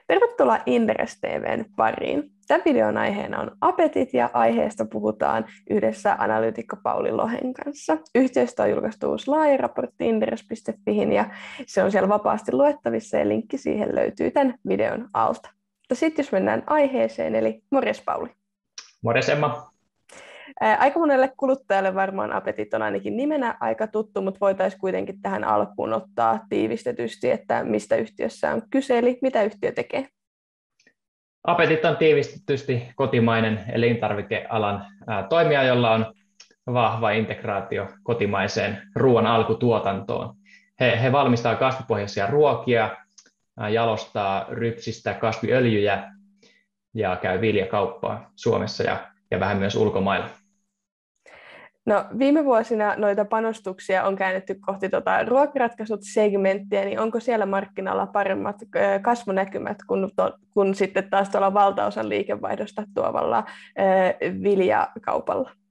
Tervetuloa Inderes TV:n pariin. Tämän videon aiheena on apetit ja aiheesta puhutaan yhdessä analyytikko Pauli Lohen kanssa. Yhtiöstä on julkaistu uusi laaja raportti inderes.fihin ja se on siellä vapaasti luettavissa ja linkki siihen löytyy tämän videon alta. Mutta sitten jos mennään aiheeseen, eli morjes Pauli. Morjes Emma. Aika monelle kuluttajalle varmaan apetit on ainakin nimenä aika tuttu, mutta voitaisiin kuitenkin tähän alkuun ottaa tiivistetysti, että mistä yhtiössä on kyse, eli mitä yhtiö tekee. Apetit on tiivistetysti kotimainen elintarvikealan toimija, jolla on vahva integraatio kotimaiseen ruoan alkutuotantoon. He valmistaa kasvipohjaisia ruokia, jalostaa rypsistä kasviöljyjä ja käy viljakauppaa Suomessa ja vähän myös ulkomailla. No, viime vuosina noita panostuksia on käännetty kohti ruokaratkaisut-segmenttiä, niin onko siellä markkinoilla paremmat kasvunäkymät kuin sitten taas tuolla valtaosan liikevaihdosta tuovalla viljakaupalla?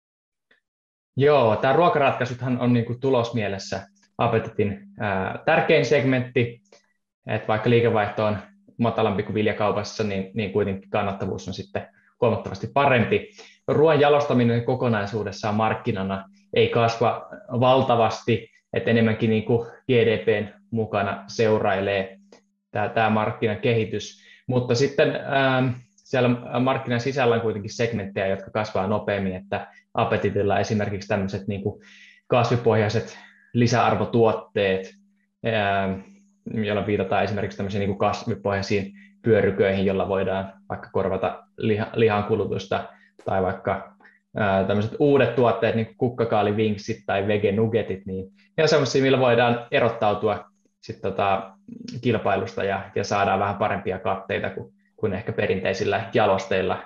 Joo, tämä ruokaratkaisuthan on niin kuin tulosmielessä Apetitin tärkein segmentti, että vaikka liikevaihto on matalampi kuin viljakaupassa, niin kuitenkin kannattavuus on sitten huomattavasti parempi. Ruoan jalostaminen kokonaisuudessaan markkinana ei kasva valtavasti, että enemmänkin niin kuin GDPn mukana seurailee tämä markkinakehitys, mutta sitten siellä markkinan sisällä on kuitenkin segmenttejä, jotka kasvaa nopeammin, että Apetitilla esimerkiksi tämmöiset niin kuin kasvipohjaiset lisäarvotuotteet, joilla viitataan esimerkiksi tämmöisiin niin kuin kasvipohjaisiin pyöryköihin, jolla voidaan vaikka korvata lihan kulutusta, tai vaikka tämmöiset uudet tuotteet, niin kuin kukkakaalivinksit tai vegenugetit, niin ne on semmoisia, millä voidaan erottautua kilpailusta ja saadaan vähän parempia katteita kuin ehkä perinteisillä jalosteilla,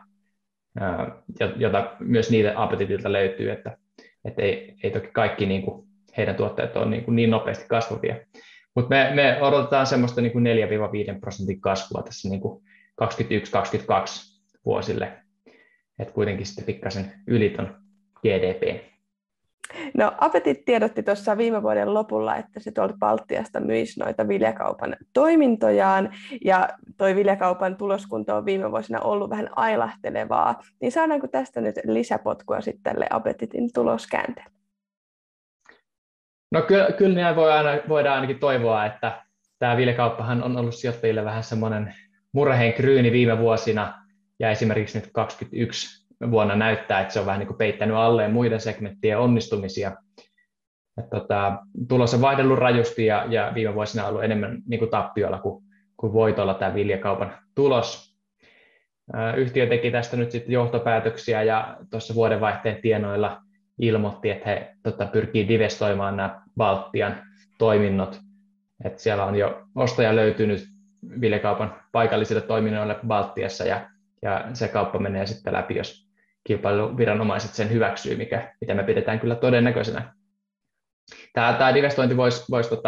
jota myös niitä Apetitilta löytyy, että ei toki kaikki niin kuin heidän tuotteet on niin nopeasti kasvavia. Mutta me odotetaan semmoista niin kuin 4-5% kasvua tässä niin kuin 2021-2022 vuosille, että kuitenkin sitten pikkasen yli ton GDP. No, Apetit tiedotti tuossa viime vuoden lopulla, että se tuolta Baltiasta myisi noita viljakaupan toimintojaan, ja toi viljakaupan tuloskunto on viime vuosina ollut vähän ailahtelevaa. Niin saadaanko tästä nyt lisäpotkua sitten tälle Apetitin tuloskäänteelle? No kyllä näin voidaan ainakin toivoa, että tämä viljakauppahan on ollut sijoittajille vähän semmoinen murheenkryyni viime vuosina, ja esimerkiksi nyt 2021 vuonna näyttää, että se on vähän niin kuin peittänyt alleen muiden segmenttien onnistumisia. Tulos on vaihdellut rajusti ja viime vuosina on ollut enemmän niin kuin tappiolla kuin voitolla tämä viljakaupan tulos. Yhtiö teki tästä nyt sitten johtopäätöksiä ja tuossa vuodenvaihteen tienoilla ilmoitti, että he pyrkii divestoimaan nämä Baltian toiminnot. Että siellä on jo ostaja löytynyt viljakaupan paikallisille toiminnoille Baltiassa ja se kauppa menee sitten läpi, jos kilpailuviranomaiset sen hyväksyy, mitä me pidetään kyllä todennäköisenä. Tämä divestointi voisi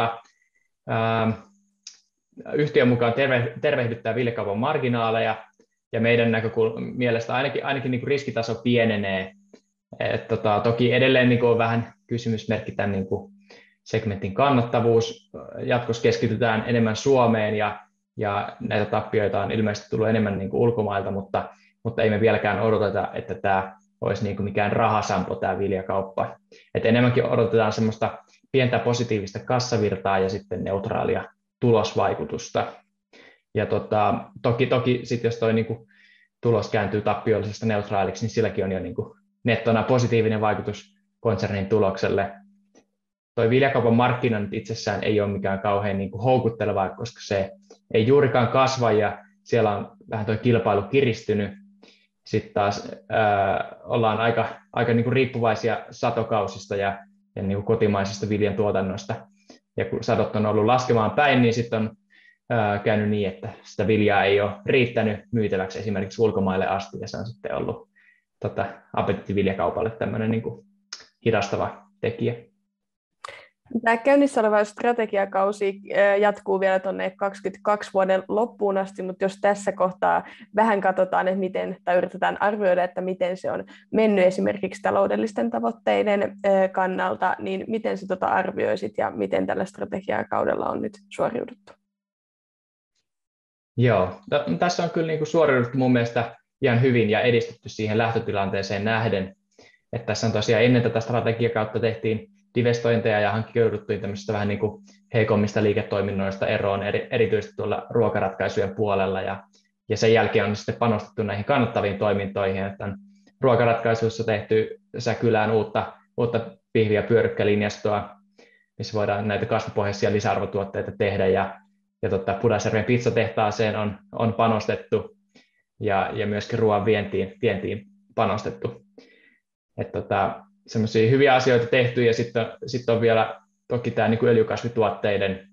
yhtiön mukaan tervehdyttää viljakaupan marginaaleja, ja meidän mielestä ainakin niin kuin riskitaso pienenee. Toki edelleen niin kuin on vähän kysymysmerkki tämän niin kuin segmentin kannattavuus. Jatkossa keskitytään enemmän Suomeen ja näitä tappioita on ilmeisesti tullut enemmän niin kuin ulkomailta, mutta ei me vieläkään odoteta, että tämä olisi niin kuin mikään rahasampo tämä viljakauppa. Et enemmänkin odotetaan semmoista pientä positiivista kassavirtaa ja sitten neutraalia tulosvaikutusta. Ja toki sitten jos toi niin kuin tulos kääntyy tappiollisesta neutraaliksi, niin silläkin on jo niin kuin nettona positiivinen vaikutus konsernin tulokselle. Tuo viljakaupan markkina nyt itsessään ei ole mikään kauhean niin kuin houkuttelevaa, koska se ei juurikaan kasva ja siellä on vähän tuo kilpailu kiristynyt. Sitten taas ollaan aika niin kuin riippuvaisia satokausista ja niin kuin kotimaisesta viljan tuotannosta. Ja kun sadot on ollut laskemaan päin, niin sitten on käynyt niin, että sitä viljaa ei ole riittänyt myytäväksi esimerkiksi ulkomaille asti, ja se on sitten ollut Apetitin-viljakaupalle tämmöinen niin kuin hidastava tekijä. Tämä käynnissä oleva strategiakausi jatkuu vielä tuonne 2022 vuoden loppuun asti, mutta jos tässä kohtaa vähän katsotaan, että miten, tai yritetään arvioida, että miten se on mennyt esimerkiksi taloudellisten tavoitteiden kannalta, niin miten se arvioisit ja miten tällä strategiakaudella on nyt suoriuduttu? Joo, tässä on kyllä niin kuin suoriuduttu mun mielestä ihan hyvin ja edistetty siihen lähtötilanteeseen nähden. Että tässä on tosiaan ennen tätä strategiakautta tehtiin divestointeja ja hankkiuduttiin tämmöisistä vähän niin kuin heikommista liiketoiminnoista eroon, erityisesti tuolla ruokaratkaisujen puolella. Ja sen jälkeen on sitten panostettu näihin kannattaviin toimintoihin, että on ruokaratkaisuissa tehty Säkylään uutta pihvi- ja pyörykkälinjastoa, missä voidaan näitä kasvipohjaisia lisäarvotuotteita tehdä. Ja Pudasjärven pizzatehtaaseen on panostettu ja myöskin ruoan vientiin panostettu. Semmoisia hyviä asioita tehty ja sitten on vielä toki tämä niin kuin öljykasvituotteiden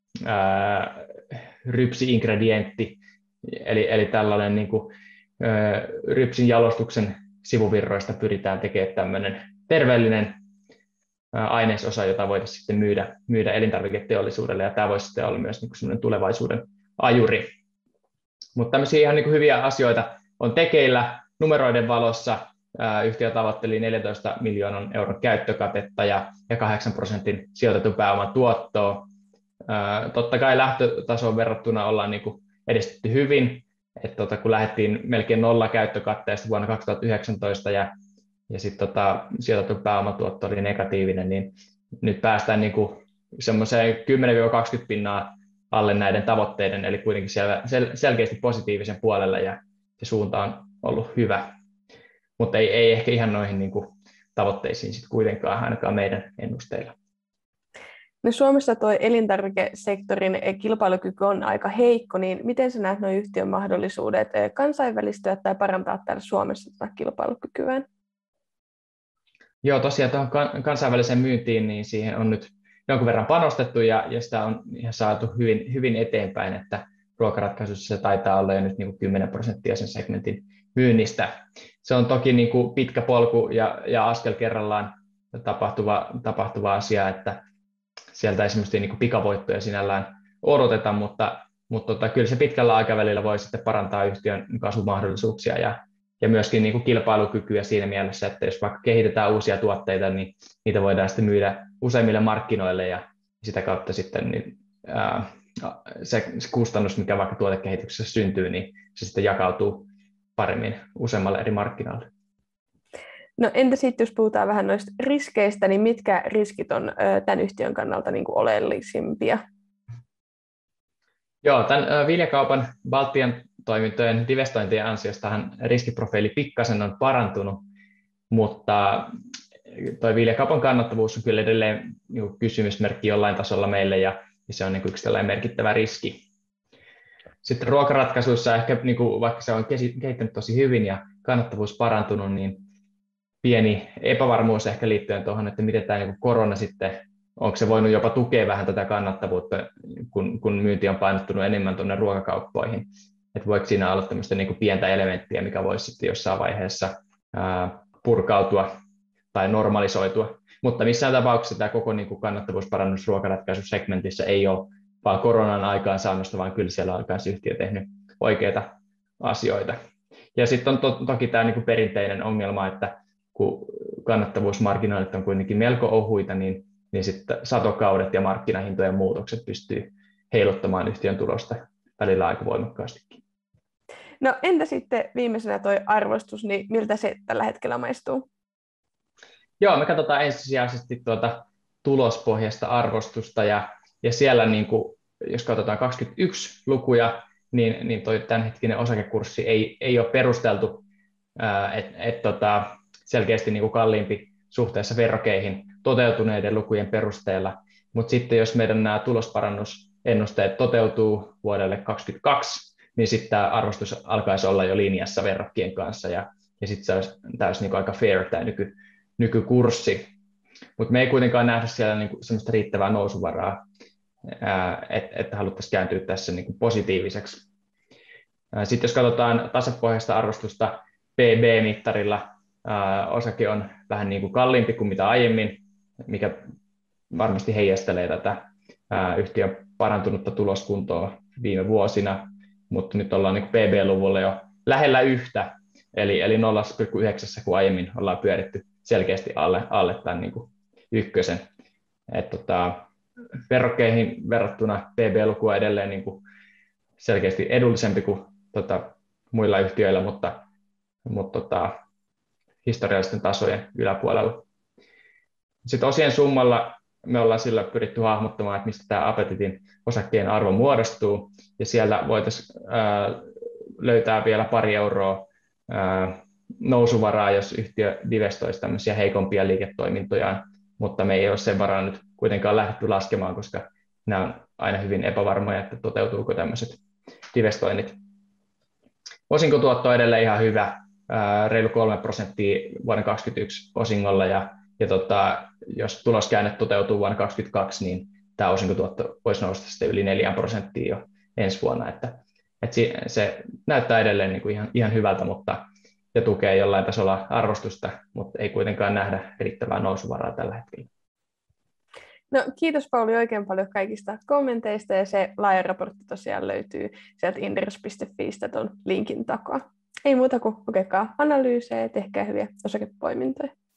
rypsi-ingredientti, eli tällainen niin kuin, rypsin jalostuksen sivuvirroista pyritään tekemään tämmöinen terveellinen ainesosa, jota voitaisiin sitten myydä elintarviketeollisuudelle, ja tämä voisi sitten olla myös niin semmoinen tulevaisuuden ajuri. Mutta tämmöisiä ihan niin kuin hyviä asioita on tekeillä numeroiden valossa. Yhtiö tavoitteli 14 miljoonan euron käyttökatetta ja 8% sijoitetun pääoman tuottoa. Totta kai lähtötasoon verrattuna ollaan niin kuin edistetty hyvin, että kun lähdettiin melkein nolla käyttökatteesta vuonna 2019 ja sitten sijoitettu pääomatuotto oli negatiivinen, niin nyt päästään niin kuin semmoiseen 10-20% alle näiden tavoitteiden, eli kuitenkin siellä selkeästi positiivisen puolella ja se suunta on ollut hyvä, mutta ei ehkä ihan noihin niin kuin tavoitteisiin sit kuitenkaan ainakaan meidän ennusteilla. No Suomessa tuo elintarvikesektorin kilpailukyky on aika heikko, niin miten sä näet nuo yhtiön mahdollisuudet kansainvälistyä tai parantaa täällä Suomessa tätä kilpailukykyään? Joo, tosiaan tuohon kansainväliseen myyntiin, niin siihen on nyt jonkun verran panostettu ja sitä on ihan saatu hyvin eteenpäin, että ruokaratkaisussa se taitaa olla jo nyt niin kuin 10% sen segmentin myynnistä. Se on toki niin kuin pitkä polku ja askel kerrallaan tapahtuva asia, että sieltä ei semmoista niin kuin pikavoittoja sinällään odoteta, mutta kyllä se pitkällä aikavälillä voi sitten parantaa yhtiön kasvumahdollisuuksia ja myöskin niin kuin kilpailukykyä siinä mielessä, että jos vaikka kehitetään uusia tuotteita, niin niitä voidaan sitten myydä useimmille markkinoille ja sitä kautta sitten niin, se kustannus, mikä vaikka tuotekehityksessä syntyy, niin se sitten jakautuu paremmin useammalle eri markkinoille. No entä sitten, jos puhutaan vähän noista riskeistä, niin mitkä riskit on tämän yhtiön kannalta niin kuin oleellisimpia? Joo, tämän viljakaupan Baltian toimintojen divestointien ansiostahan riskiprofiili pikkasen on parantunut, mutta tuo viljakaupan kannattavuus on kyllä edelleen kysymysmerkki jollain tasolla meille ja se on yksi tällainen merkittävä riski. Sitten ruokaratkaisuissa ehkä, vaikka se on kehittynyt tosi hyvin ja kannattavuus parantunut, niin pieni epävarmuus ehkä liittyen tuohon, että miten tämä korona sitten, onko se voinut jopa tukea vähän tätä kannattavuutta, kun myynti on painottunut enemmän tuonne ruokakauppoihin. Että voiko siinä olla tämmöistä pientä elementtiä, mikä voisi sitten jossain vaiheessa purkautua tai normalisoitua. Mutta missään tapauksessa tämä koko kannattavuusparannus ruokaratkaisusegmentissä ei ole vaan koronan aikaansaannosta, vaan kyllä siellä on myös yhtiö tehnyt oikeita asioita. Ja sitten on toki tämä perinteinen ongelma, että kun kannattavuusmarginaalit on kuitenkin melko ohuita, niin sitten satokaudet ja markkinahintojen muutokset pystyy heiluttamaan yhtiön tulosta välillä aika voimakkaastikin. No entä sitten viimeisenä tuo arvostus, niin miltä se tällä hetkellä maistuu? Joo, me katsotaan ensisijaisesti tulospohjaista arvostusta ja siellä jos katsotaan 21 lukuja, niin toi tämänhetkinen osakekurssi ei ole perusteltu, että selkeästi kalliimpi suhteessa verrokeihin toteutuneiden lukujen perusteella, mutta sitten jos meidän nämä tulosparannusennusteet toteutuu vuodelle 2022, niin sitten tämä arvostus alkaisi olla jo linjassa verrokkien kanssa ja sitten se olisi täysin aika fair tämä nykykurssi, mutta me ei kuitenkaan nähdä siellä semmoista riittävää nousuvaraa, että haluttaisiin kääntyä tässä positiiviseksi. Sitten jos katsotaan tasapohjaista arvostusta PB-mittarilla, osake on vähän kalliimpi kuin mitä aiemmin, mikä varmasti heijastelee tätä yhtiön parantunutta tuloskuntoa viime vuosina, mutta nyt ollaan PB-luvulla jo lähellä yhtä, eli 0,9, kun aiemmin ollaan pyöritty selkeästi alle tämän ykkösen. Verrokkeihin verrattuna PB-luku on edelleen selkeästi edullisempi kuin muilla yhtiöillä, mutta historiallisten tasojen yläpuolella. Sitten osien summalla me ollaan sillä pyritty hahmottamaan, että mistä tämä Appetitin osakkeen arvo muodostuu, ja siellä voitaisiin löytää vielä pari euroa nousuvaraa, jos yhtiö divestoisi tämmöisiä heikompia liiketoimintojaan, mutta me ei ole sen varaa nyt kuitenkaan lähdetty laskemaan, koska nämä on aina hyvin epävarmoja, että toteutuuko tämmöiset divestoinnit. Osinkotuotto on edelleen ihan hyvä, reilu 3% vuoden 2021 osingolla, ja jos tuloskäänne toteutuu vuonna 2022, niin tämä osinkotuotto voisi nousta sitten yli 4% jo ensi vuonna, että se näyttää edelleen niin kuin ihan hyvältä, ja tukee jollain tasolla arvostusta, mutta ei kuitenkaan nähdä riittävää nousuvaraa tällä hetkellä. No, kiitos Pauli oikein paljon kaikista kommenteista, ja se laaja raportti tosiaan löytyy sieltä inderes.fiistä tuon linkin takaa. Ei muuta kuin lukekaa analyysejä ja tehkää hyviä osakepoimintoja.